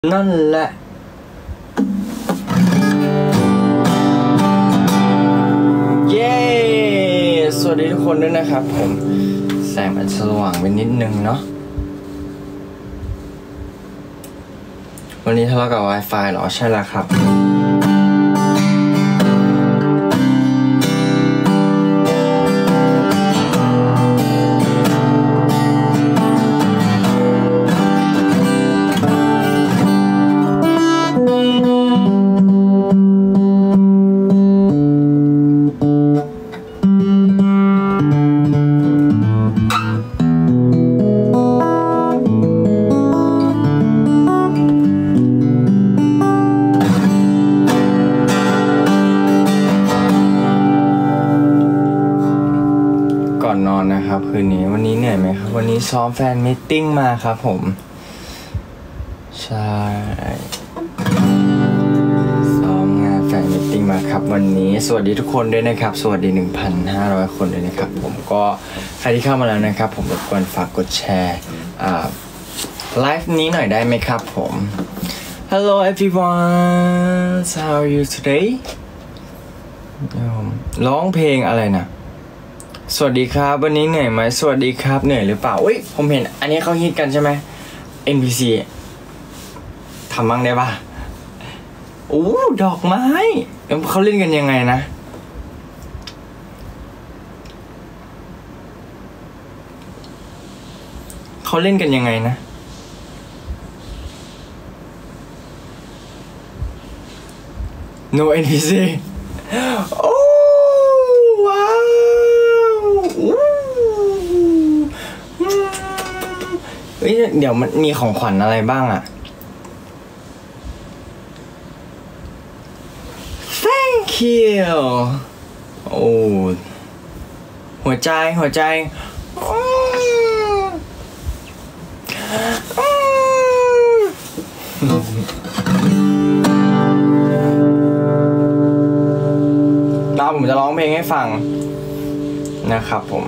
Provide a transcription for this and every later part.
นั่นแหละเย้สวัสดีทุกคนด้วยนะครับผมแสงมันสว่างไปนิดนึงเนาะวันนี้ทะเลาะกับ Wi-Fi เหรอใช่แล้วครับก่อนนอนนะครับคืนนี้วันนี้เหนื่อยไหมครับวันนี้ซ้อมแฟนมีตติ้งมาครับผมใช่ซ้อมงานแฟนมีตติ้งมาครับวันนี้สวัสดีทุกคนด้วยนะครับสวัสดี 1,500 คนด้วยนะครับผมก็ใครที่เข้ามาแล้วนะครับผมรบกวนฝากกดแชร์ไลฟ์นี้หน่อยได้ไหมครับผม Hello everyone how are you today ร้องเพลงอะไรนะสวัสดีครับวันนี้เหนื่อยไหมสวัสดีครับเหนื่อยหรือเปล่าอุ้ยผมเห็นอันนี้เขาฮิตกันใช่ไหม NPC ทำบ้างได้ปะโอ้ดอกไม้เขาเล่นกันยังไงนะเขาเล่นกันยังไงนะNo NPC โอ้ว้าวเฮ้ยเดี๋ยวมันมีของขวัญอะไรบ้างอะ Thank you โอ้หัวใจผมจะร้องเพลงให้ฟังนะครับผม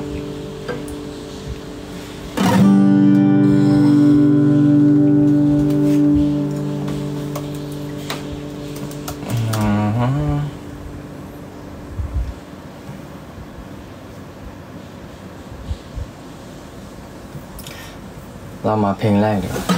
เรามาเพลงแรกดีกว่า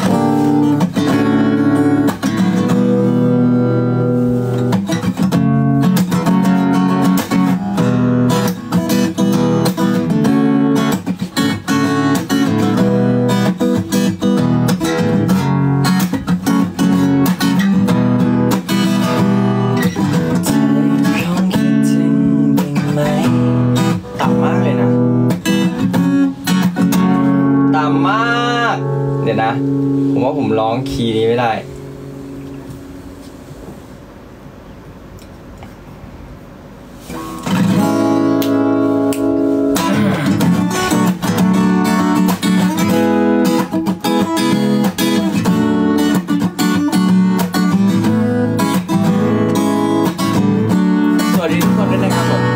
เดี๋ยวนะผมว่าผมร้องคีย์นี้ไม่ได้สวัสดีทุกคนด้วยนะครับผม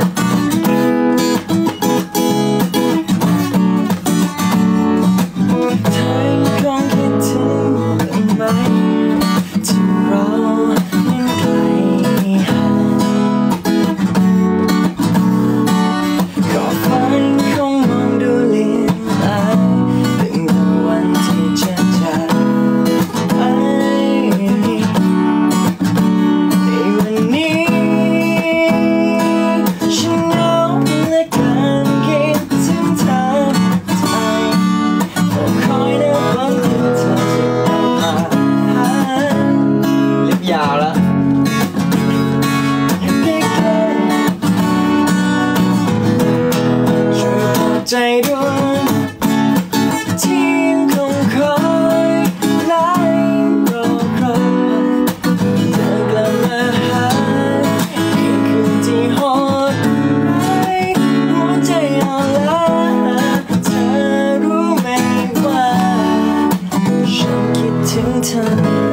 ใจดวงที่คงคอยไล่รอคอยเธอกลับมาหาคืนที่โหดร้ายหัวใจอ่อนล้าเธอรู้ไหมว่าฉันคิดถึงเธอ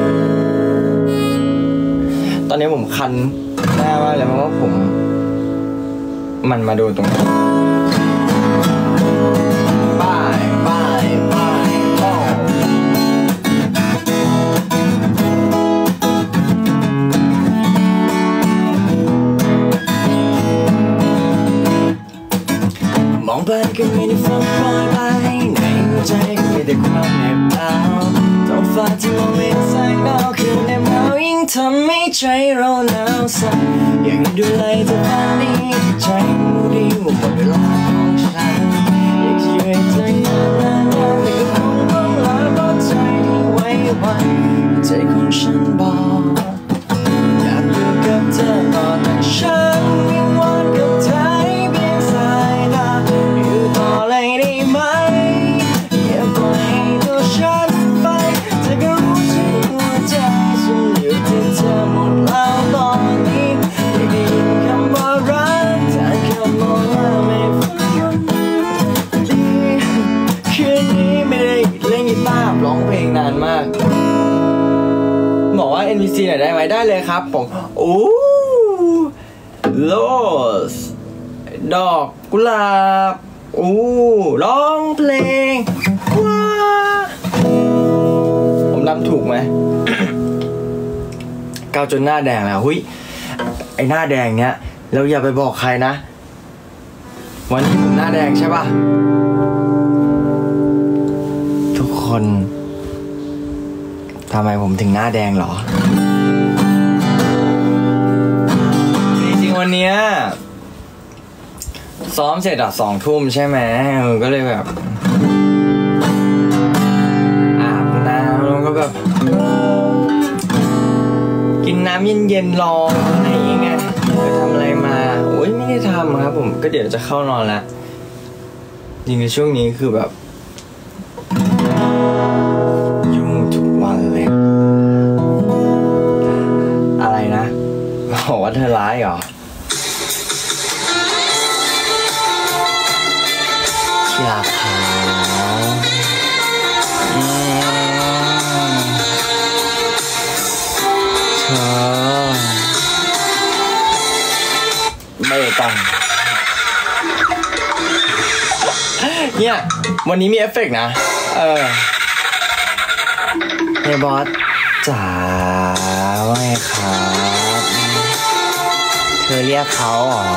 ตอนนี้ผมคันหน้ามากเลยเพราะว่าผมมันมาดูตรงนี้บายทำให้ใจเราหนาวสั่นอยากดูแลเธอฝันดีใจรู้ดีว่าหมดเวลาของฉันอยากจะอยู่ให้เธอนานๆแต่ก็คงต้องลาเพราะใจที่ไว้วันใจของฉันบอกอยากอยู่กับเธอต่อแต่ฉันยังวอนกับเธอเพียงสายตาอยู่ต่อเลยได้ไหมอย่าปล่อยตัวฉันไปเธอก็รู้ใช่หัวใจฉันอยู่ที่เธอหมดแล้วตอนนี้อยากได้ยินคำว่ารักแทนคำว่าไม่ฝันดีคืนนี้ไม่ได้เล่นกีตาร์ร้องเพลงนานมากบอกว่า NPC หน่อยได้ไหมได้เลยครับผมโลสดอกกุหลาบร้องเพลงว้าผมนำถูกไหม เกาจนหน้าแดงแล้วไอหน้าแดงเนี้ยเราอย่าไปบอกใครนะวันนี้ผมหน้าแดงใช่ป่ะทุกคนทำไมผมถึงหน้าแดงหรอจริงๆวันเนี้ยซ้อมเสร็จ2 ทุ่มใช่ไหมก็เลยแบบอาบน้ำแล้วก็แบบกินน้ำเย็นๆรองอะไรอย่างเงี้ยไปทำอะไรมาไม่ได้ทำครับผมก็เดี๋ยวจะเข้านอนแล้วจริงในช่วงนี้คือแบบยุ่งทุกวันเลยอะไรนะบอกว่าเธอร้ายเหรอที่รักเขาเธอไม่ต้องเนี่ยวันนี้มีเอฟเฟกต์นะเฮ้ยบอสจ๋าว่าไงครับเธอเรียกเขาเหรอ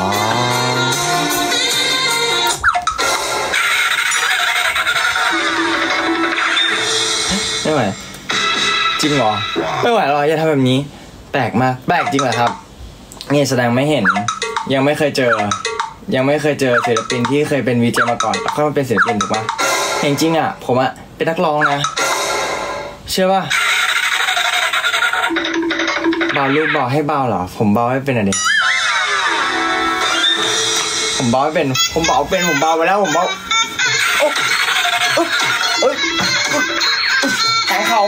ไม่ไหวจริงเหรอไม่ไหวหรออย่าทำแบบนี้แปลกมากแปลกจริงเหรอครับนี่แสดงไม่เห็นยังไม่เคยเจอศิลปินที่เคยเป็นวีเจมาก่อนแล้วก็มาเป็นศิลปินถูกปะจริงๆผมเป็นนักร้องนะเชื่อป่ะเบาลูกบอกให้เบาเหรอผมเบาให้เป็นอะไรผมเบาให้เป็นผมเบาไปแล้วผมเบาแทงเขา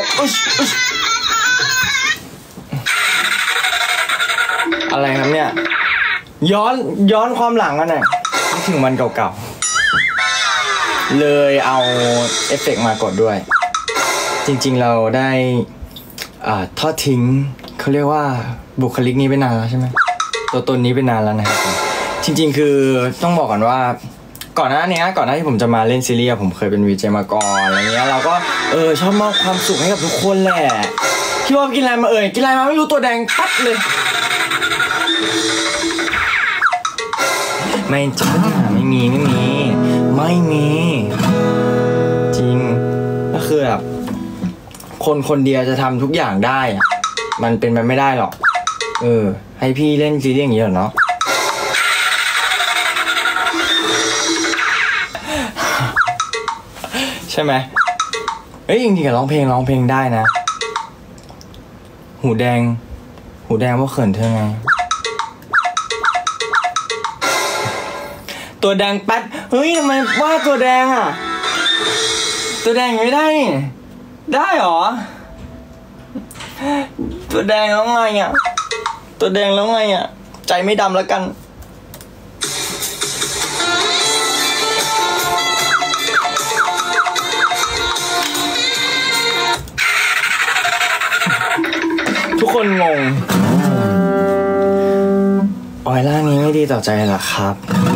อะไรครับเนี่ยย้อนความหลังกันหน่อยนึกถึงวันเก่าๆเลยเอาเอฟเฟกต์มากดด้วยจริงๆเราได้ทอดทิ้งเขาเรียกว่าบุคลิกนี้ไปนานแล้วใช่ไหมตัวตนนี้ไปนานแล้วนะครับจริงๆคือต้องบอกก่อนว่าก่อนหน้าที่ผมจะมาเล่นซีรีส์ผมเคยเป็นวีเจมาก่อนอะไรเงี้ยเราก็ชอบมอบความสุขให้กับทุกคนแหละพี่ว่ากินอะไรมากินอะไรมาไม่รู้ตัวแดงปั๊ดเลยไม่จ้าไม่มีจริงก็คือแบบคนเดียวจะทำทุกอย่างได้มันเป็นไปไม่ได้หรอกให้พี่เล่นซีรีส์อย่างนี้เหรอเนาะใช่ไหมจริงๆกับร้องเพลงได้นะหูแดงว่าเขินเธอไงตัวแดงแป๊ดทำไมว่าตัวแดงตัวแดงไม่ได้หรอตัวแดงแล้วไงใจไม่ดำแล้วกันทุกคนงงออยล่านี้ไม่ดีต่อใจหรอครับ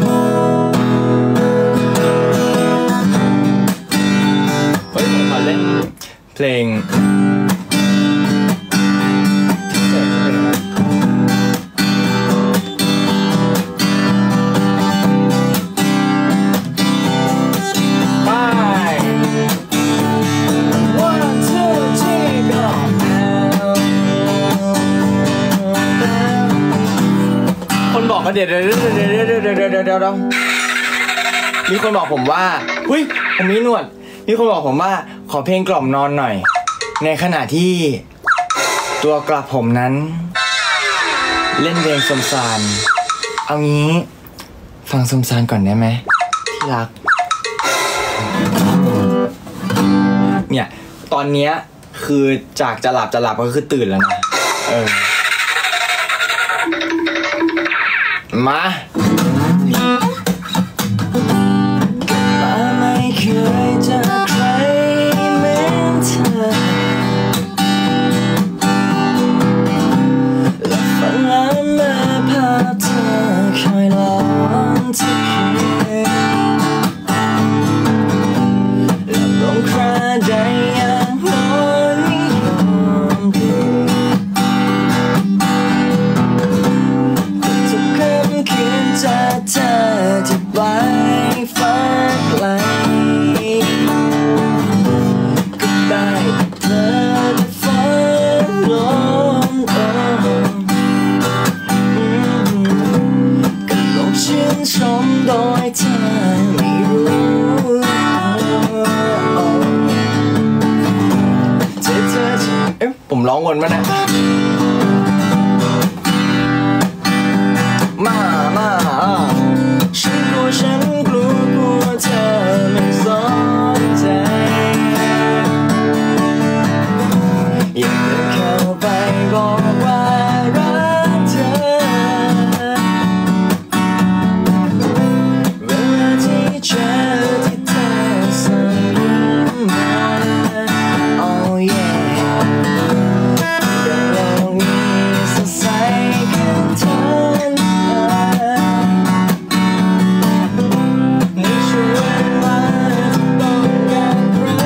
ผมขอเล่นเพลงเดี๋ยวมีคนบอกผมว่าหุ้ยผมมีหนวดมีคนบอกผมว่าขอเพลงกล่อมนอนหน่อยในขณะที่ตัวกระผมนั้นเล่นเพลงสมสารเอางี้ฟังสมสารก่อนได้ไหมที่รักเนี่ยตอนเนี้ยคือจากจะหลับก็คือตื่นแล้วนะมาไม่เคยเจอใครเหมือนเธอและฝันละเมอภาพเธอคอยหลอนทุกคืนและลงคราใดยังหวนไม่ยอมเปลี่ยนทุกค่ำคืนจากเธอที่ปลายฟ้าไกลก็ได้เธอที่ฝันลมก็ลงชื่นชมโดยเธอไม่รู้ผมร้องวนมานะมาฉันกลัวเธอไม่สนใจอยากเดินเข้าไปบอกว่ารักเธอเวลาที่เจอที่เธอส่งยิ้มมา Oh yeah ดังโลกนี้สดใสขึ้นทันในช่วงเวลาที่ต้องการใคร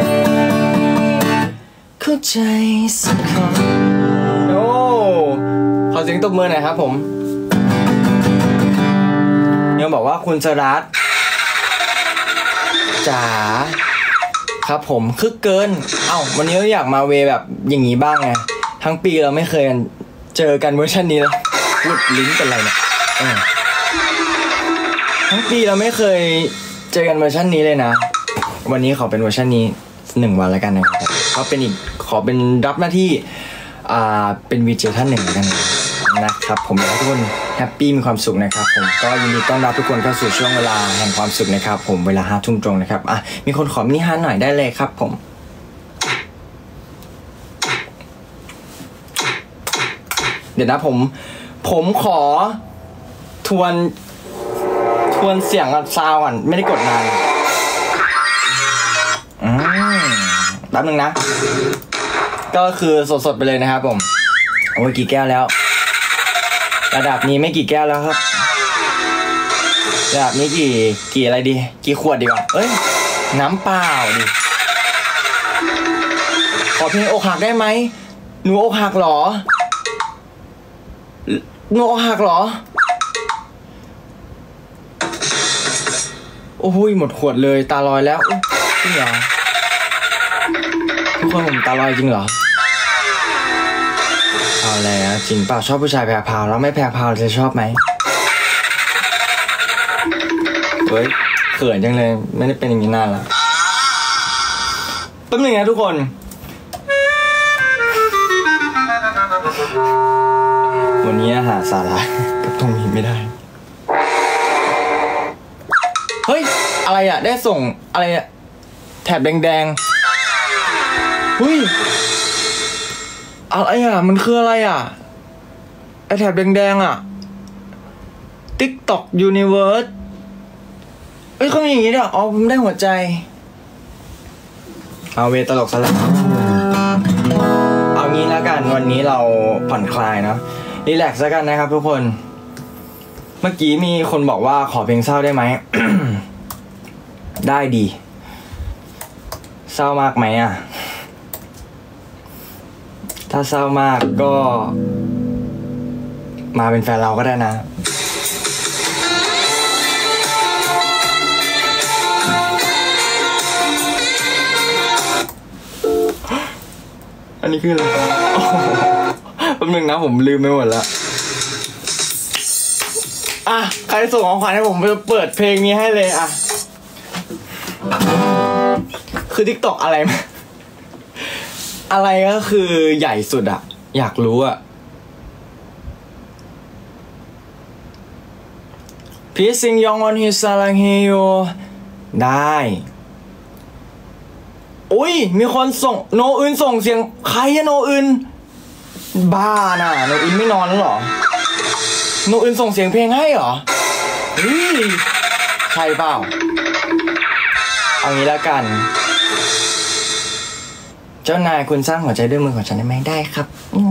เข้าใจสักคนโอ้ขอเสียงตบมือหน่อยครับผมยังบอกว่าคุณสรัตน์จ๋าครับผมคึกเกินวันนี้เราอยากมาเวแบบอย่างนี้บ้างไงทั้งปีเราไม่เคยเจอกันเวอร์ชันนี้เลยพูดลิ้นเป็นไรเนี่ยทั้งปีเราไม่เคยเจอกันเวอร์ชันนี้เลยนะวันนี้ขอเป็นเวอร์ชันนี้1 วันแล้วกันนะครับเขาเป็นอีกขอเป็นรับหน้าที่เป็นวีเจท่านหนึ่งกันนะครับผมอยากให้ทุกคนแฮปปี้มีความสุขนะครับผมก็ยินดีต้อนรับทุกคนเข้าสู่ช่วงเวลาแห่งความสุขนะครับผมเวลา5 ทุ่มตรงนะครับมีคนขอมินิฮาร์ทหน่อยได้เลยครับผมเดี๋ยวนะผมขอทวนเสียงกับซาวก่อนไม่ได้กดนานแป๊บนึงนะก็คือสดๆไปเลยนะครับผมโอ้ยกี่แก้วแล้วระดับนี้ไม่กี่แก้วแล้วครับระดับนี้กี่อะไรดีกี่ขวดดีกว่าน้ำเปล่าดิขอเพลงอกหักได้ไหมหนูอกหักหรอโอ้ยหมดขวดเลยตาลอยแล้วจริงเหรอทุกคนผมตาลอยจริงเหรอเอาแล้วจริงเปล่าชอบผู้ชายแพรวพราวแล้วไม่แพรวพราวจะชอบไหมเฮ้ยเขินจังเลยไม่ได้เป็นอย่างนี้นานแล้วแป๊บนึงนะทุกคนวันนี้หาสาระกับตรงนี้ไม่ได้เฮ้ยอะไรได้ส่งอะไรแถบแดงเฮ้ยอะไรมันคืออะไรไอแถบแดงTikTok Universe เขามีอย่างนี้ด้วยผมได้หัวใจเอาเวตลกซะแล้วเอางี้แล้วกันวันนี้เราผ่อนคลายเนาะรีแลกซ์ซะกันนะครับทุกคนเมื่อกี้มีคนบอกว่าขอเพลงเศร้าได้ไหม ได้ดีเศร้ามากไหมถ้าเศร้ามากก็มาเป็นแฟนเราก็ได้นะอันนี้คืออะไรแป๊บนึงนะผมลืมไปหมดแล้วอ่ะใครส่งของขวัญให้ผมจะเปิดเพลงนี้ให้เลยอ่ะคือ TikTok อะไรอะไรก็คือใหญ่สุดอะอยากรู้อะพี่สิงยองวันฮิซาลังเฮโยได้อุ้ยมีคนส่งโนอึนส่งเสียงใครอะโนอึนบ้าน่ะโนอึนไม่นอนแล้วเหรอโนอึนส่งเสียงเพลงให้เหรอเฮ้ยใช่เปล่าเอางี้ละกันเจ้านายคุณสร้างหัวใจด้วยมือของฉันได้ไหมได้ครับ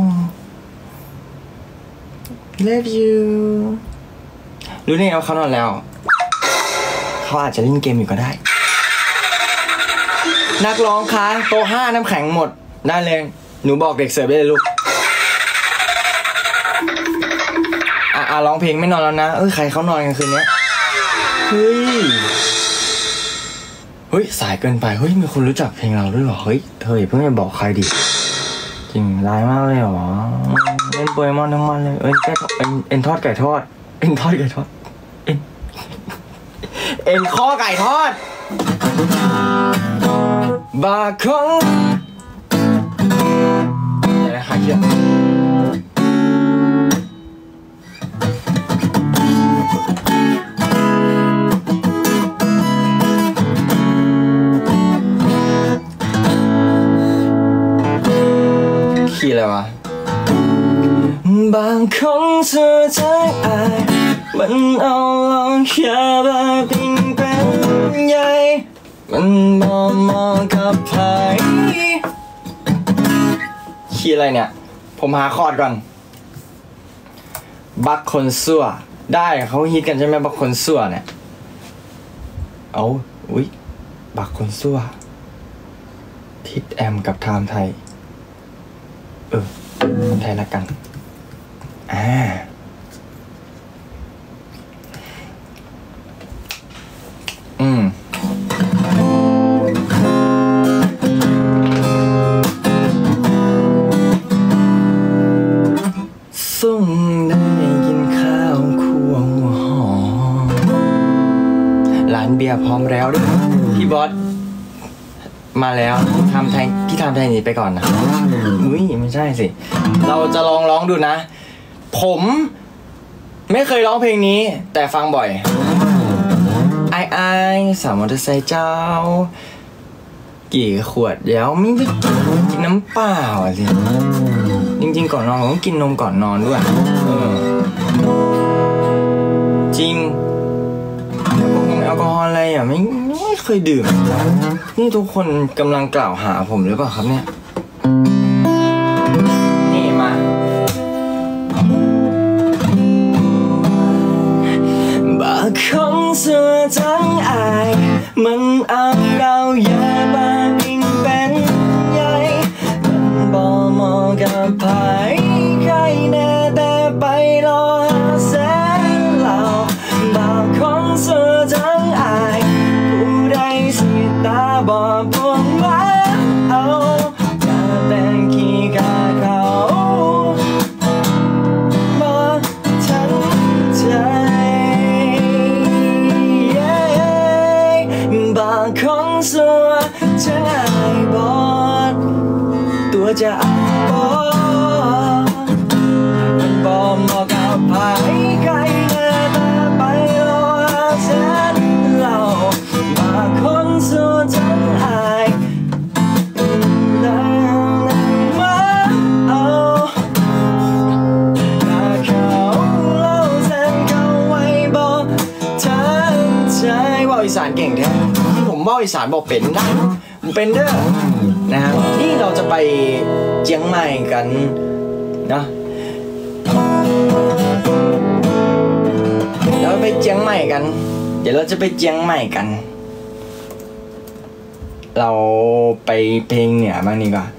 Love you รู้ได้ไงว่าเขานอนแล้วเขาอาจจะเล่นเกมอยู่ก็ได้นักร้องคะโต๊ะ5น้ำแข็งหมดได้เลยหนูบอกเด็กเสิร์ฟได้เลยลูกร้องเพลงไม่นอนแล้วนะใครเขานอนกันคืนนี้เฮ้ยสายเกินไปเฮ้ยมีคนรู้จักเพลงเราด้วยเหรอเฮ้ยเธออย่าเพิ่งไปบอกใครดิจริงร้ายมากเลยเหรอเล่นโปเกมอนทั้งวันเลยเอ็นทอดไก่ทอดเอ็นข้อไก่ทอดบาคงเดี๋ยวนะหาเชือกขี่อะไรวะบางครั้งเธอจะอายมันเอาลองแค่แบบเป็นใหญ่มันมองกับใครขี่อะไรเนี่ยผมหาคอร์ดก่อนบักคนซั่วได้เขาฮิตกันใช่ไหมบักคนซั่วเนี่ยอุ๊ยบักคนซั่วทิดแอมกับไทม์ไทยคนไทยละกันส่งได้กินข้าวคั่วหัวหอมร้านเบียร์พร้อมแล้วด้วยพี่บอสมาแล้วพี่ทำไทยหนีไปก่อนนะอุ้ยไม่ใช่สิเราจะลองร้องดูนะผมไม่เคยร้องเพลงนี้แต่ฟังบ่อยไอสาวมอเตอร์ไซค์เจ้ากี่ขวดเดี๋ยวไม่ได้กินน้ำเปล่าสิจริงๆก่อนนอนผมต้องกินนมก่อนนอนด้วยจริงแอลกอฮอล์อะไรไม่เคยดื่มนี่ทุกคนกำลังกล่าวหาผมหรือเปล่าครับเนี่ยนี่มาบางครั้งเธอทั้งอายมันเอาเราอย่ามาบิ่งเป็นใหญ่มันบอกมองกับใครแน่แต่ไปรอแสนเราบางครั้งเธอทั้งอายผู้ใดสิตาบอดพวงว่าจะแต่งขี้กาเขาบอกฉันใจบางครั้งเธอจะอายบอดตัวจะอายบอดมันบอกมองกับใครแน่แต่ไปรอแสนเราบางคนสุดทั้งอายอีสานเก่งแท้ที่ผมว่าอีสานบอกเป็นได้เป็นเด้อนะครับนี่เราจะไปเจียงใหม่กันนะเราไปเจียงใหม่กันเดี๋ยวเราจะไปเจียงใหม่กันเราไปเพลงเหนือบ้างดีกว่า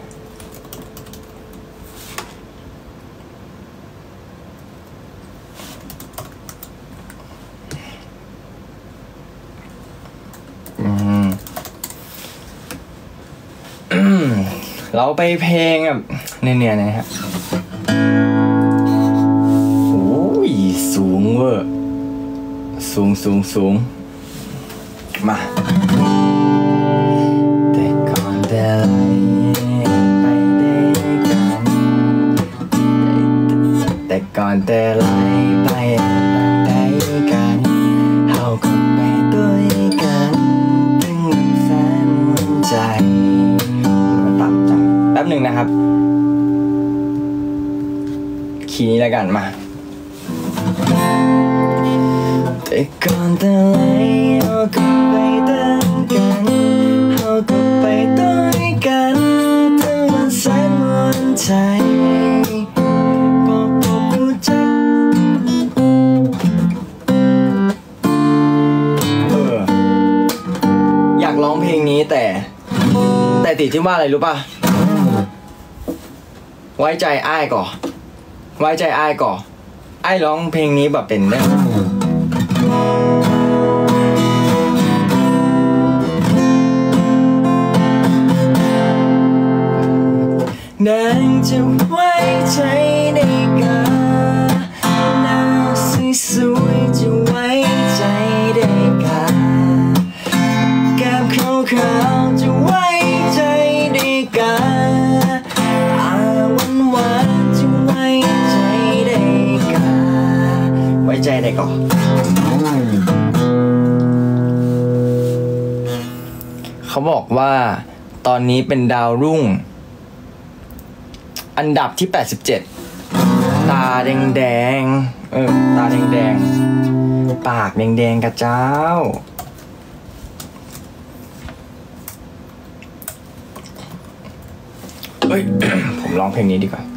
เราไปเพลงแบบเนี่ยนะครับโอ้ยสูงเวอร์สูงมาแต่ก่อนแต่ไหลไปได้กันแต่ก่อนแต่ไหลไปได้กันเฮาก็ไปด้วยกันถึงมันแสนวุ่นใจต่ำจังแป๊บหนึ่งนะครับคีย์นี้แล้วกันมาแต่ก่อนแต่ไหลเฮาก็ไปด้วยกันเฮาก็ไปด้วยกันถึงมันแสนวุ่นใจบอกผู้ใจอยากร้องเพลงนี้แต่ติดที่ว่าอะไรรู้ป่ะไว้ใจอ้ายก่อไว้ใจอ้ายก่ออ้ายร้องเพลงนี้แบบเป็นได้นางจะไว้ใจได้กะหน้าสวยๆจะไว้ใจได้กะแก้มขาวๆจะไว้ใจได้กะหวานๆจะไว้ใจได้กะไว้ใจได้ก่อนเขาบอกว่าตอนนี้เป็นดาวรุ่งอันดับที่87ตาแดงตาแดงปากแดงกระเจ้าเอ้ย ผมร้องเพลงนี้ดีกว่า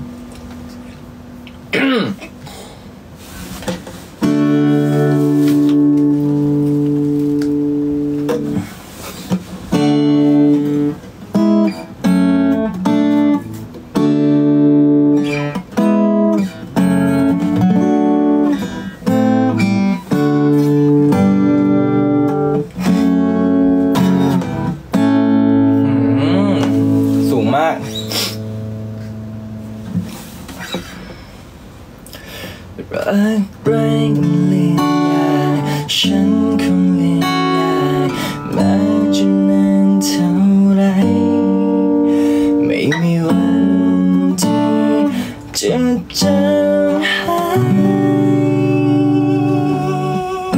สูงมากรักแรงเลียนฉันคงเลียนแม้จะนานเท่าไรไม่มีวันที่จะจางหาย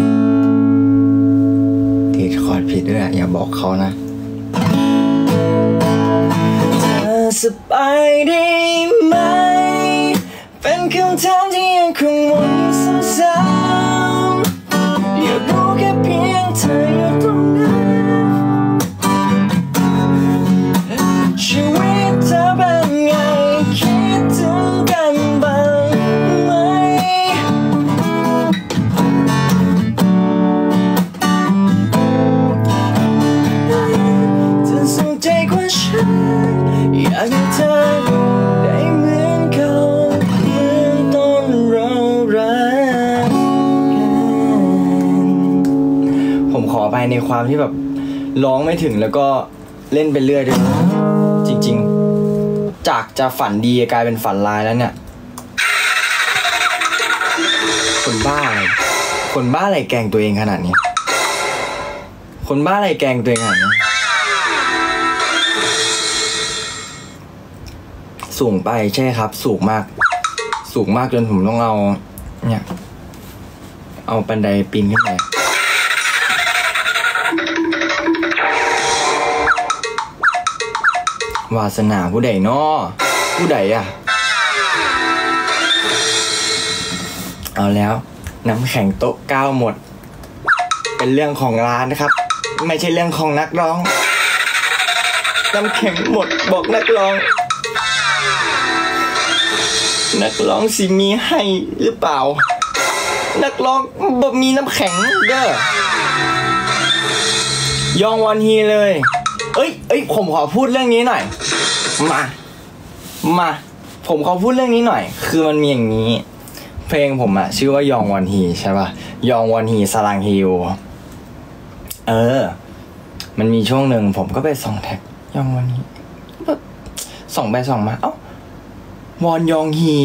ติดคอร์ดผิดด้วยอย่าบอกเขานะสบายดีไหมเป็นคำถามที่ยังคงวนซ้ำๆอยากรู้แค่เพียงเธออยู่ตรงนั้นชีวิตเธอเป็นไงคิดถึงกันบ้างไหมเธอสนใจกว่าฉันอยากให้เธอได้เหมือนเขาเหมือนตอนเรารักกันผมขอไปในความที่แบบร้องไม่ถึงแล้วก็เล่นไปเรื่อยด้วยจริงๆจากจะฝันดีกลายเป็นฝันร้ายแล้วเนี่ยคนบ้าอะไรแกล้งตัวเองขนาดนี้คนบ้าอะไรแกล้งตัวเองขนาดนี้สูงไปใช่ครับสูงมากจนผมต้องเอาเนี่ยเอาบันไดปีนขึ้นไปวาสนาผู้ใดน้อผู้ใดอ่ะเอาแล้วน้ำแข็งโต๊ะ9หมดเป็นเรื่องของร้านนะครับไม่ใช่เรื่องของนักร้องน้ำแข็งหมดบอกนักร้องสิมีให้หรือเปล่านักร้องบ่มีน้ำแข็งเด้อยองวันฮีเลยเอ้ยผมขอพูดเรื่องนี้หน่อยมาผมขอพูดเรื่องนี้หน่อยคือมันมีอย่างนี้เพลงผมอะชื่อว่ายองวันฮีใช่ป่ะยองวันฮีสลังฮิวมันมีช่วงหนึ่งผมก็ไปส่องแท็กยองวันฮีส่องไปส่องมาเอ้าวอนยองฮี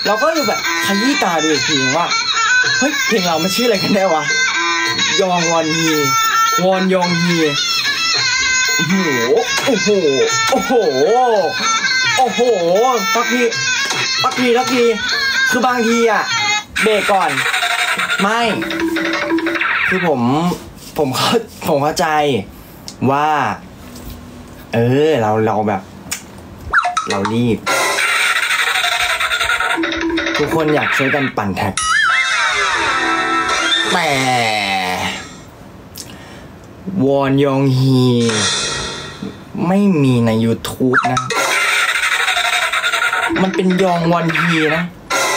เราก็เลยแบบขยี้ตาดูอีกทีว่าเฮ้ยเพลงเรามันชื่ออะไรกันแน่วะยองวอนฮีวอนยองฮีโอ้โหโอ้โหโอ้โหโอ้โหทักทีคือบางทีอ่ะเบรกก่อนไม่คือผมเข้าใจว่าเราแบบเรารีบทุกคนอยากช่วยกันปั่นแท็กแต่วอนยองฮีไม่มีใน YouTube นะมันเป็นยองวอนฮีนะ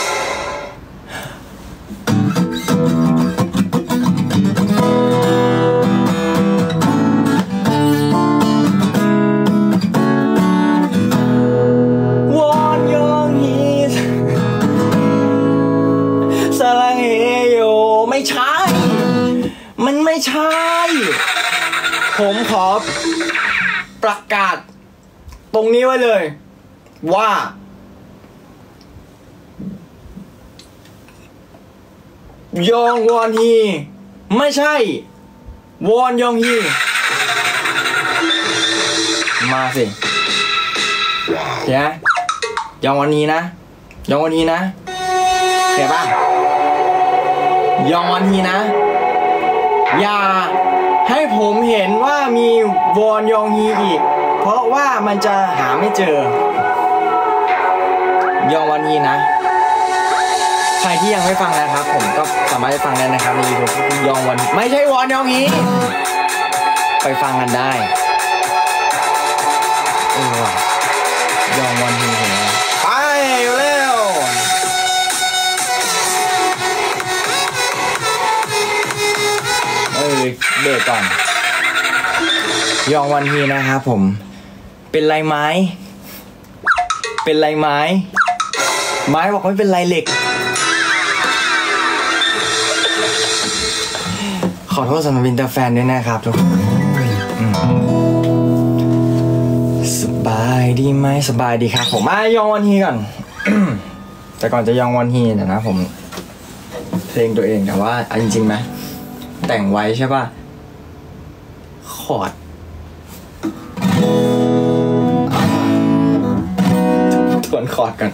ไม่ใช่ผมขอประกาศตรงนี้ไว้เลยว่ายองวอนฮีไม่ใช่วอนยองฮีมาสิเดี๋ยวยองวอนฮีนะยองวอนฮีนะเห็นป่ะยองวอนฮีนะอย่าให้ผมเห็นว่ามีวอนยองฮีอีกเพราะว่ามันจะหาไม่เจอยองวอนฮีนะใครที่ยังไม่ฟังนะครับผมก็สามารถไปฟังได้นะครับใน YouTube ยองวอนไม่ใช่วอนยองฮีไปฟังกันได้ยองวอนฮีเห็นไหมไปเร็วเบรกก่อนยองวันฮีนะครับผมเป็นไรไม้บอกไม่เป็นไรเหล็กขอโทษสำหรับวินเตอร์แฟนด้วยนะครับทุกคนสบายดีไหมสบายดีครับผมยองวันฮีก่อน แต่ก่อนจะยองวันฮีเนี่ยนะผมเพลงตัวเองแต่ว่าจริงๆไหมแต่งไว้ใช่ป่ะคอร์ดทวนคอร์ดกัน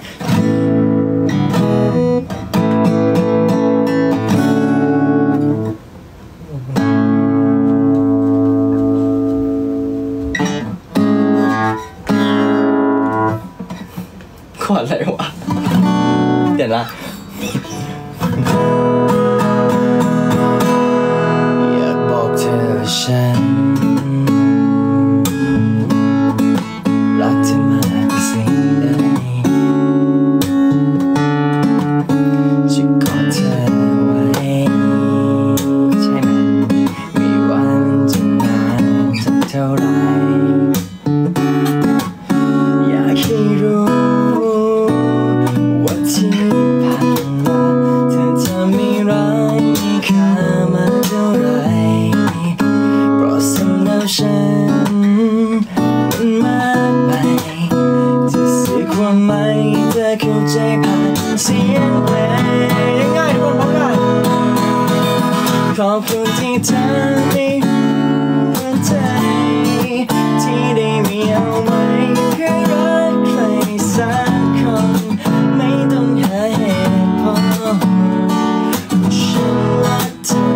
คอร์ดอะไรวะเดี๋ยวนะฉันรักเธอมากสิ่งใดจะกอดเธอไว้ใช่ไหมไม่ว่ามันจะนานสักเท่าไรอยากให้รู้ว่าที่ผ่านมาเธอจะไม่ร้ายค่ามาเท่าไรฉันมันมากไปจะสื่อความหมายเธอเข้าใจผ่านเสียงเพลงง่ายๆทุกคนพร้อมกันขอบคุณที่เธอได้หัวใจที่ได้มีเอาไว้เพื่อรักใครสักคนไม่ต้องหาเหตุผลฉันรักเธอ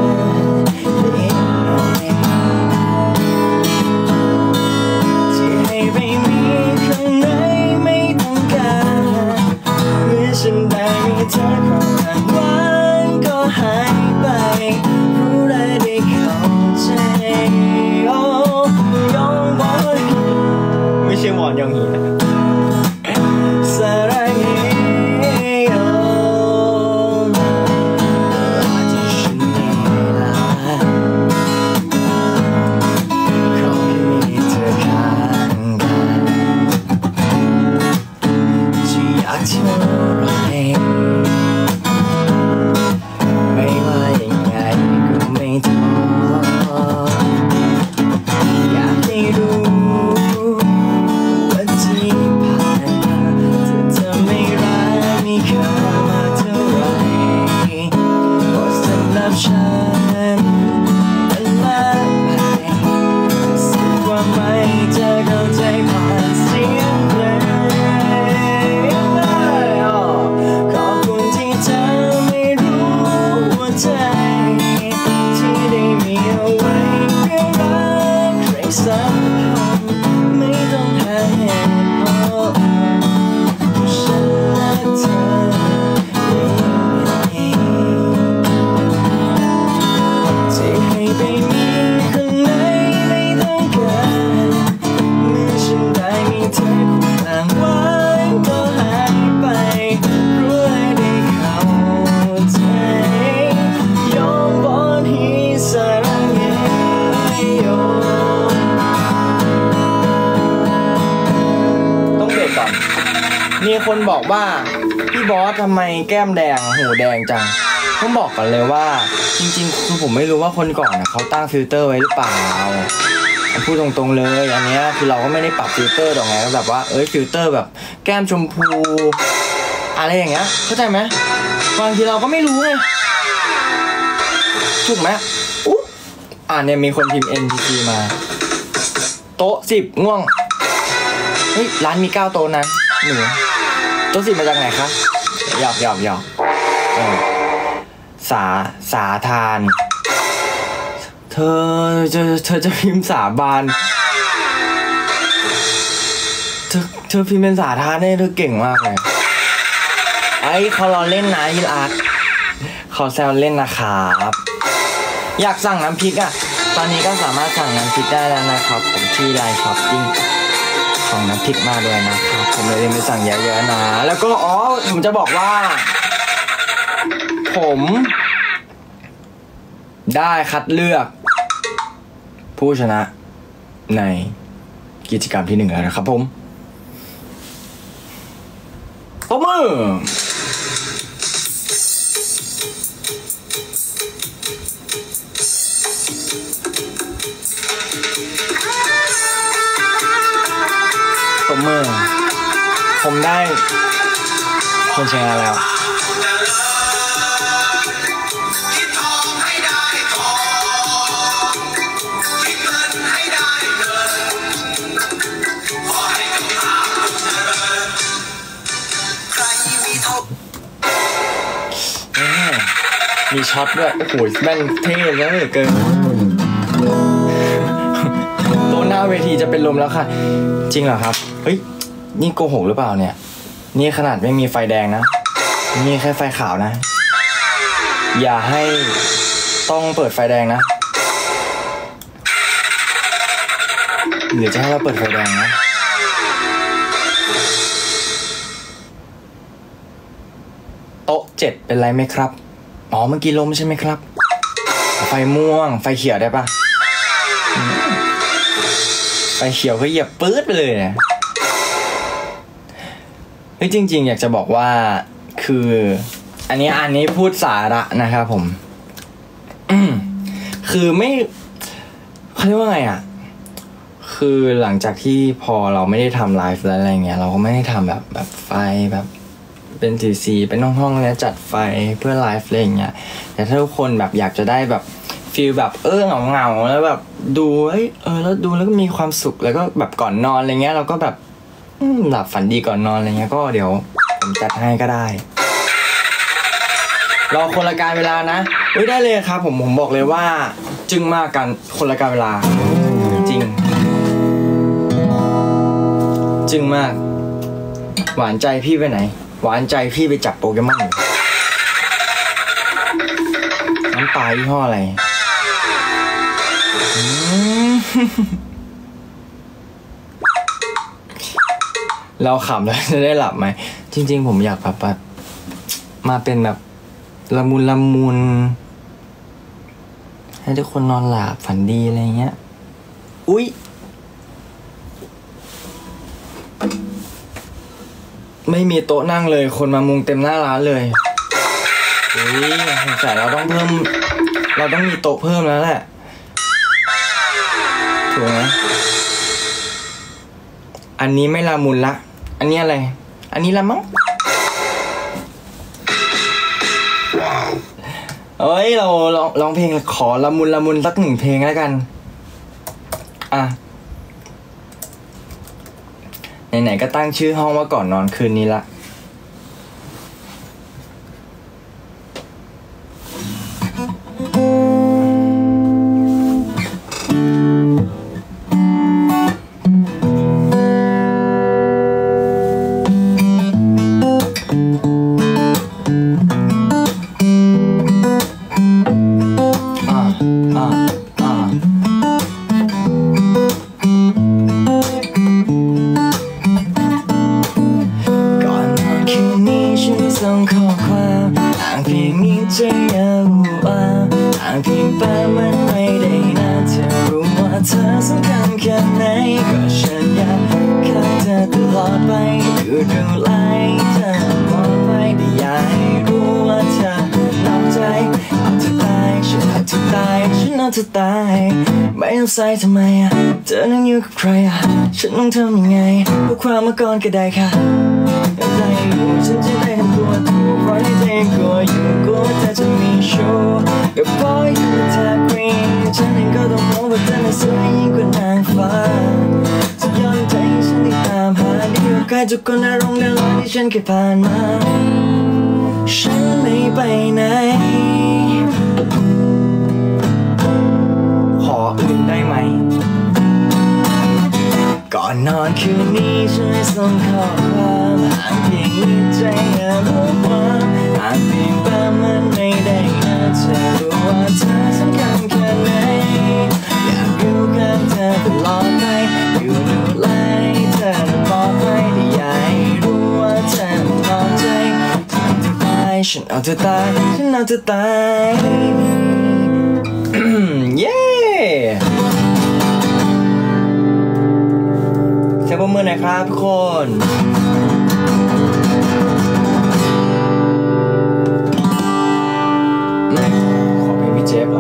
ฉันได้มีเธอความหวานก็หายไปรู้ได้ได้เข้าใจยองวอนไม่ใช่วอนยองฮีนะสารเฮโอที่ฉันไม่ลาขอให้มีเธอข้างกายจะอยากเธอไม่ว่ายังไงก็ไม่ท้ออยากให้รู้ว่าที่ไม่ต้องหาเหตุผลฉันและเธอที่ให้ไปมีคนไหนไม่ต้องการเมื่อฉันได้มีเธอคู่ทางไว้ก็หายไปรู้ให้ได้เข้าใจยอมบอนให้สรังเงยต้องเบรกก่อนมีคนบอกว่าพี่บอสทำไมแก้มแดงหูแดงจังต้องบอกกันเลยว่าจริงๆคือผมไม่รู้ว่าคนก่อนนะเขาตั้งฟิลเตอร์ไว้หรือเปล่าพูดตรงๆเลยอันนี้คือเราก็ไม่ได้ปรับฟิลเตอร์หรอกไงก็แบบว่าฟิลเตอร์แบบแก้มชมพูอะไรอย่างเงี้ยเข้าใจไหมบางทีเราก็ไม่รู้ไงถูกไหมเนี่ยมีคนพิมพ์ NPC มาโต๊ะ10ง่วงเฮ้ยร้านมี9โต๊ะนะหนูโต๊ะ10มาจากไหนคะหยอกสาทานเธอจะพิมพ์สาบานเธอพิมพ์เป็นสาทานได้เธอเก่งมากเลยเขาล้อเล่นนะยิลอาร์ตเขาแซวเล่นนะครับอยากสั่งน้ำพริกตอนนี้ก็สามารถสั่งน้ำพริกได้แล้วนะครับผมที่ไลน์ช้อปปิ้งของน้ำพริกมาด้วยนะครับผมเลยไปสั่งเยอะๆนะแล้วก็ผมจะบอกว่าผมได้คัดเลือกผู้ชนะในกิจกรรมที่1แล้วนะครับผมตบมือผมได้คนชนะแล้วมีช็อตด้วยโอ้โหแม่นเท่แล้วเหลือเกินตัวหน้าเวทีจะเป็นลมแล้วค่ะจริงเหรอครับเฮ้ยนี่โกหกหรือเปล่าเนี่ยนี่ขนาดไม่มีไฟแดงนะนี่แค่ไฟขาวนะอย่าให้ต้องเปิดไฟแดงนะหรือจะให้เราเปิดไฟแดงนะโต๊ะ7เป็นไรไหมครับเมื่อกี้ลมใช่ไหมครับไฟม่วงไฟเขียวได้ปะไฟเขียวก็เหยียบปื๊ดไปเลยนะเฮ้ยจริงๆอยากจะบอกว่าคืออันนี้พูดสาระนะครับผมคือไม่เขาเรียกว่าไงคือหลังจากที่พอเราไม่ได้ทำไลฟ์แล้วอะไรเงี้ยเราก็ไม่ได้ทำแบบไฟแบบเป็นสีเป็นห้องแล้วจัดไฟเพื่อไลฟ์อะไรอย่างเงี้ยแต่ถ้าทุกคนแบบอยากจะได้แบบฟีลแบบเหงาแล้วแบบดูแล้วดูแล้วก็มีความสุขแล้วก็แบบก่อนนอนอะไรเงี้ยเราก็แบบหลับฝันดีก่อนนอนอะไรเงี้ยก็เดี๋ยวผมจัดให้ก็ได้รอคนละการเวลานะได้เลยครับผมบอกเลยว่าจึ้งมากกันคนละการเวลาจริงจึ้งมากหวานใจพี่ไปไหนหวานใจพี่ไปจับโปเกมอนน้ำปลายี่ห้ออะไรเราขำแล้วจะได้หลับไหมจริงๆผมอยากแบบมาเป็นแบบละมุนให้ทุกคนนอนหลับฝันดีอะไรเงี้ยอุ๊ยไม่มีโต๊ะนั่งเลยคนมามุงเต็มหน้าร้านเลยสงสัยเราต้องมีโต๊ะเพิ่มแล้วแหละถูกไหมอันนี้ไม่ละมุนละอันนี้อะไรอันนี้ละมั้งเราร้องเพลงขอละมุนสัก1เพลงแล้วกันไหนๆก็ตั้งชื่อห้องว่าก่อนนอนคืนนี้ละนาดไหนก็ฉันอยากข้างเธอตลอดไปอยู่ดูแลเธอปลอดภัยแต่อยากให้รู้ว่าเธอนอกใจเอาเธอตายฉันเอาเธอตายฉันเอาเธอตายไม่ต้องใส่ทำไมเธอนั้นอยู่กับใครฉันต้องทำยังไงเพื่อความเมื่อก่อนก็ได้ค่ะใจอยู่ฉันจะได้ทำตัวถูกเพราะในใจยังกลัวอยู่กลัวเธอจะมีชู้ก็เพราะอยู่กับเธอกรีนฉันเองก็ต้องมองว่าเธอน่ะสวยยิ่งกว่านางฟ้าจะยอมใจให้ฉันได้ตามหาได้อยู่ใกล้ทุกคนอารมณ์ได้ลอยที่ฉันเคยผ่านมาฉันไม่ไปไหนขออื่นได้ไหมก่อนนอนคืนนี้ช่วยส่งข้อความอ่านเพียงนิดใจรู้ว่าอ่านเพียงแป๊บมันไม่ได้นะเธอรู้ว่าเธอสำคัญแค่ไหนอยากอยู่ข้างเธอตลอดไปอยู่ดูแลเธอปลอดภัยแต่อยากให้รู้ว่าเธอปลอดใจฉันเอาเธอตายฉันเอาเธอตายเย้เซฟมือหน่อยครับทุกคนขอเพลงพี่เจฟเหรอ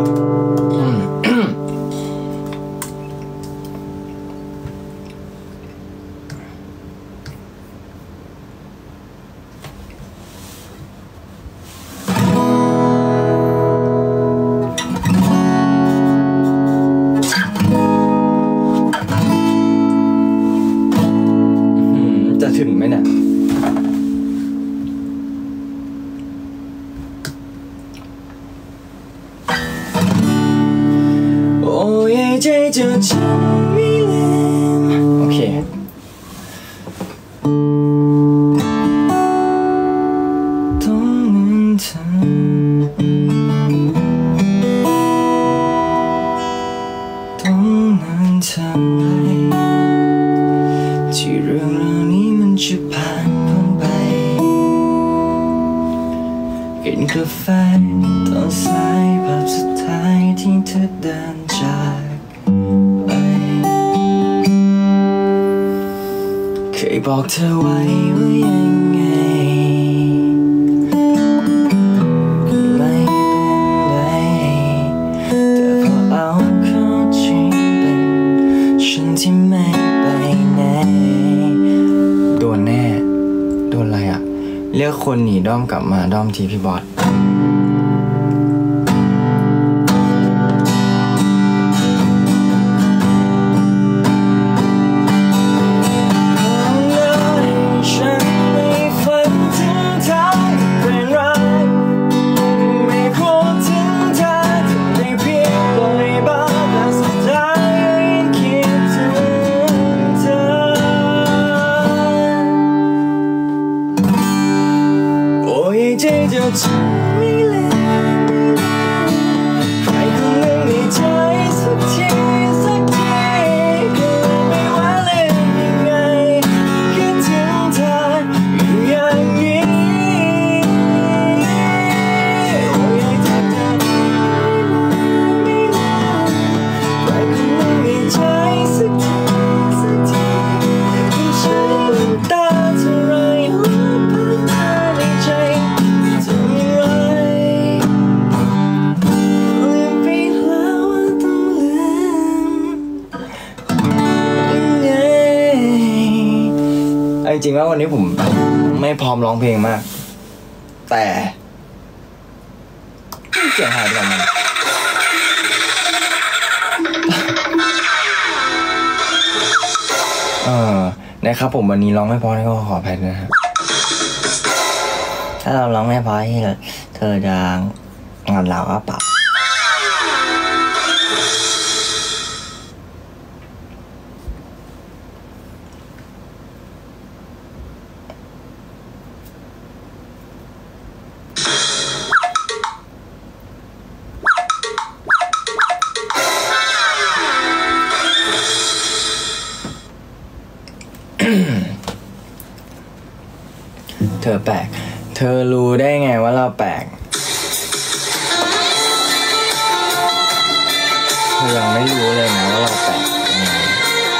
ถึงไหมเนี่ยโอ้ยใจจะจำไม่ลืมโอเคต้องนั้นเธอต้องนั้นเธอที่เรื่องราวนี้มันจะผ่านพ้นไปกินกาแฟตอนสายภาพสุดท้ายที่เธอเดินจากไปเคยบอกเธอไว้ว่ายังไงไม่เป็นไรแต่พอเอาเข้าจริงเป็นฉันที่ไม่ไปไหนโดนแน่โดนอะไรอ่ะเรียกคนหนีด้อมกลับมาด้อมทีพี่บอสจะไม่ลืมใครคนหนึ่งในใจสักทีสักทีก็ไม่ว่าเล่นยังไงคิดถึงเธออยู่อย่างนี้โอ้ยเธอไม่ลืมใครคนหนึ่งในใจสักทีสักทีคุณใช้น้ำตาเท่าไรลบผ่านมาในใจจริงๆว่าวันนี้ผมไม่พร้อมร้องเพลงมากแต่เสียงหายไปกับมันนะครับผมวันนี้ร้องไม่พอก็ขออภัยด้วยนะครับถ้าเราร้องไม่พอที่เธอจะงอนเราก็ปรับเธอแปลกเธอรู้ได้ไงว่าเราแปลกเธอยังไม่รู้เลยนะว่าเราแปลกยังไง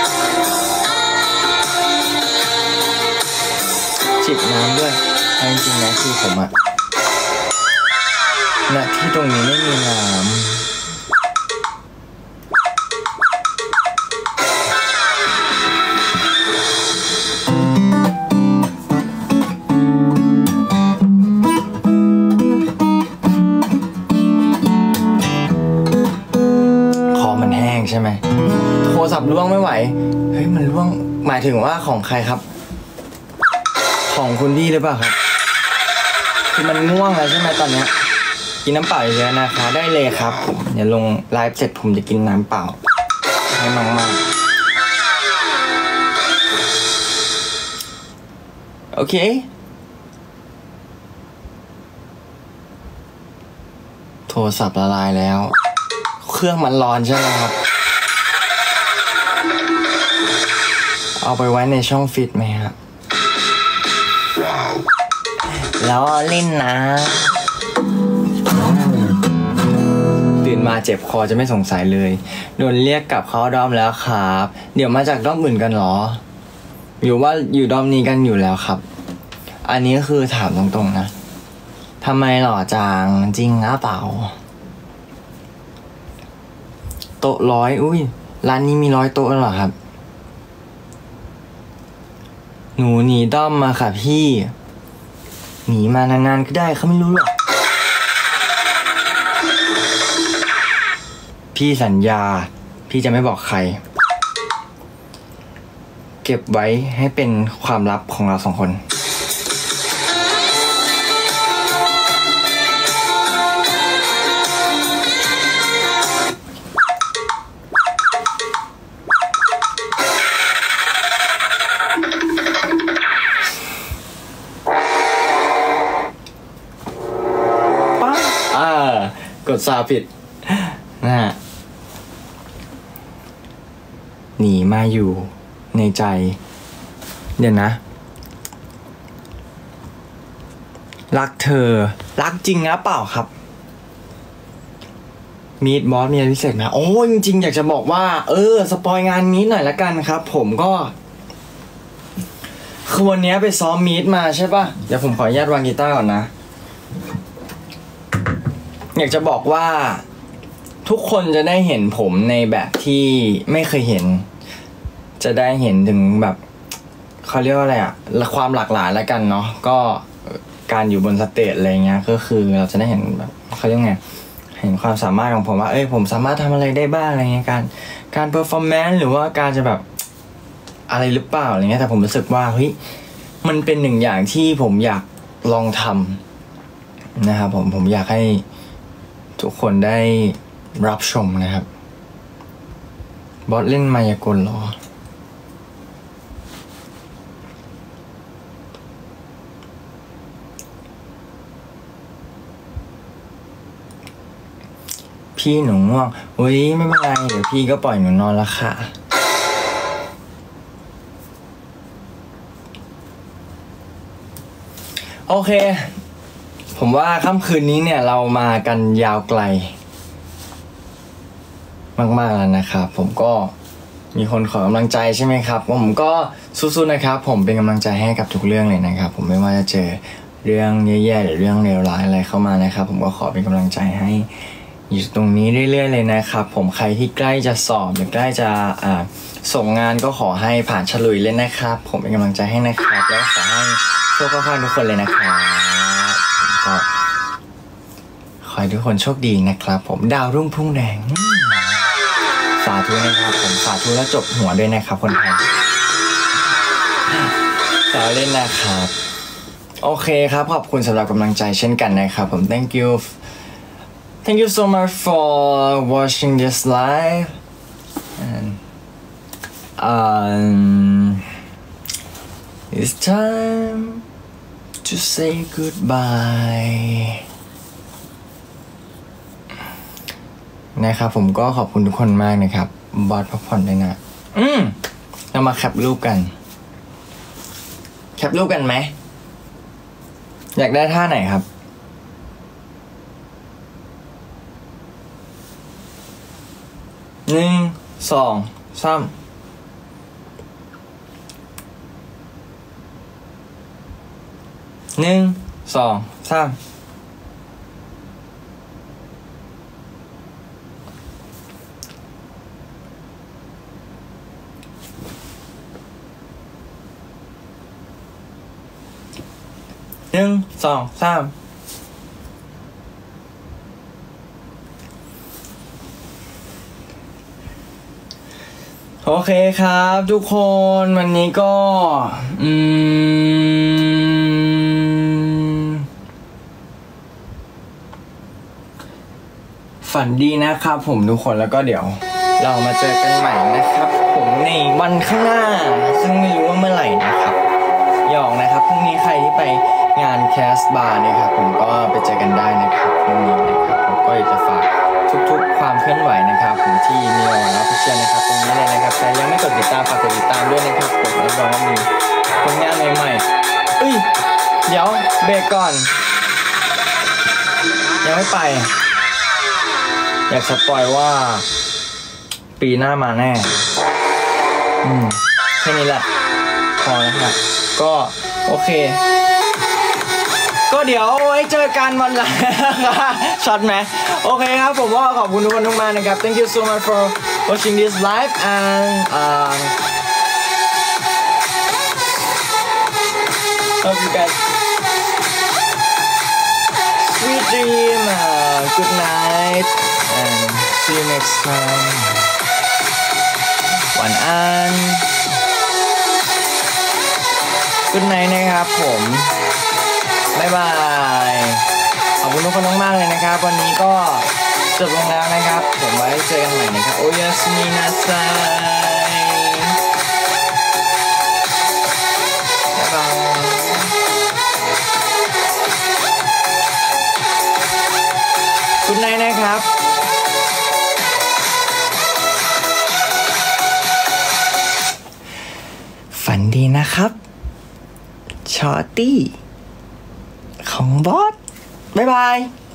น้ำด้วยจริงๆนะคือผมอะณที่ตรงนี้ไม่มีน้ำใช่ไหมโทรศัพท์ร่วงไม่ไหวเฮ้ยมันร่วงหมายถึงว่าของใครครับของคุณพี่หรือเปล่าครับคือมันง่วงแล้วใช่ไหมตอนเนี้ยกินน้ำเปล่าเยอะๆนะคะได้เลยครับเดี๋ยวลงไลฟ์เสร็จผมจะกินน้ำเปล่าให้มากๆโอเคโทรศัพท์ละลายแล้วเครื่องมันร้อนใช่ไหมครับเอาไปไว้ในช่องฟิตไหมครับแล้วเล่นนะตื่นมาเจ็บคอจะไม่สงสัยเลยโดนเรียกกลับเข้าด้อมแล้วครับเดี๋ยวมาจากด้อมอื่นกันหรออยู่ว่าอยู่ด้อมนี้กันอยู่แล้วครับอันนี้คือถามตรงๆนะทำไมหล่อจังจริงหรือเปล่าโต๊ะ100อุ้ยร้านนี้มี100โต๊ะแล้วเหรอครับหนูหนีด้อมมาค่ะพี่หนีมานานๆก็ได้เขาไม่รู้หรอกพี่สัญญาพี่จะไม่บอกใครเก็บไว้ให้เป็นความลับของเรา2 คนกดซาวผิดนะฮะหนีมาอยู่ในใจเดี๋ยวนะรักเธอรักจริงนะเปล่าครับมีดบอสมีอะไรพิเศษนะโอ้จริงๆอยากจะบอกว่าสปอยงานมีดหน่อยละกันครับผมก็คือวันนี้ไปซ้อมมีดมาใช่ป่ะเดี๋ยวผมขออนุญาตวางกีตาร์ก่อนนะอยากจะบอกว่าทุกคนจะได้เห็นผมในแบบที่ไม่เคยเห็นจะได้เห็นถึงแบบเขาเรียกว่าอะไรอะความหลากหลายแล้วกันเนาะก็การอยู่บนสเตจอะไรเงี้ยก็คือเราจะได้เห็นแบบเขาเรียกไงเห็นความสามารถของผมว่าผมสามารถทำอะไรได้บ้างอะไรเงี้ยการเพอร์ฟอร์แมนซ์หรือว่าการจะแบบอะไรหรือเปล่าอะไรเงี้ยแต่ผมรู้สึกว่าเฮ้ยมันเป็น1อย่างที่ผมอยากลองทำนะครับผมอยากให้ทุกคนได้รับชมนะครับบอสเล่นมายากลเหรอพี่หนูง่วงอุ้ยไม่เป็นไรเดี๋ยวพี่ก็ปล่อยหนูนอนแล้วค่ะโอเคผมว่าค่ำคืนนี้เนี่ยเรามากันยาวไกลมากๆแล้วนะครับผมก็มีคนขอกำลังใจใช่ไหมครับผมก็สู้ๆนะครับผมเป็นกำลังใจให้กับทุกเรื่องเลยนะครับผมไม่ว่าจะเจอเรื่องแย่ๆหรือเรื่องเลวร้ายอะไรเข้ามานะครับผมก็ขอเป็นกำลังใจให้อยู่ตรงนี้เรื่อยๆเลยนะครับผมใครที่ใกล้จะสอบหรือใกล้จะส่งงานก็ขอให้ผ่านฉลุยเลยนะครับผมเป็นกำลังใจให้นะครับแล้วขอให้โชคเข้าข้างทุกคนเลยนะครับก็ขอให้ทุกคนโชคดีนะครับผมดาวรุ่งพุ่งแดงสาธุนะครับผมสาธุแล้วจบหัวด้วยนะครับคนไทยสาเล่นนะครับโอเคครับขอบคุณสำหรับกำลังใจเช่นกันนะครับผม thank you so much for watching this live and it's time to say goodbye นะครับผมก็ขอบคุณทุกคนมากนะครับบอสพักผ่อนด้วยนะเรามาแคปรูปกันไหมอยากได้ท่าไหนครับ1 2 3 1 2 31 2 3โอเคครับทุกคนวันนี้ก็ฝันดีนะครับผมทุกคนแล้วก็เดี๋ยวเรามาเจอกันใหม่นะครับผมในวันข้างหน้าซึ่งไม่รู้ว่าเมื่อไหร่นะครับหยอกนะครับพรุ่งนี้ใครที่ไปงานแคสบาร์นะครับผมก็ไปเจอกันได้นะครับพรุ่งนี้นะครับผมก็อยากจะฝากทุกๆความเคลื่อนไหวนะครับผมที่มีออนออฟฟิเชียลนะครับตรงนี้เลยนะครับใครยังไม่กดติดตามฝากกดติดตามด้วยนะครับผมรับรองว่ามีผลงานใหม่ๆเดี๋ยวเบรกก่อนยังไม่ไปอยากสปอยว่าปีหน้ามาแน่แค่นี้แหละพอแล้วครับก็โอเคก็เดี๋ยวไว้เจอกันวันหลังช็อตไหมโอเคครับผมว่าขอบคุณทุกคนทุกมากนะครับ thank you so much for watching this live and hope you guys sweet dream good night and see you next time วันอัน good night นะครับผมบ๊ายบายขอบคุณทุกคนมากๆเลยนะครับวันนี้ก็จบลงแล้วนะครับผมไว้เจอกันใหม่นะครับโอยาสมินาไซบ๊ายบายคุณนายนะครับฝันดีนะครับชอตตี้ของบอสบ๊ายบาย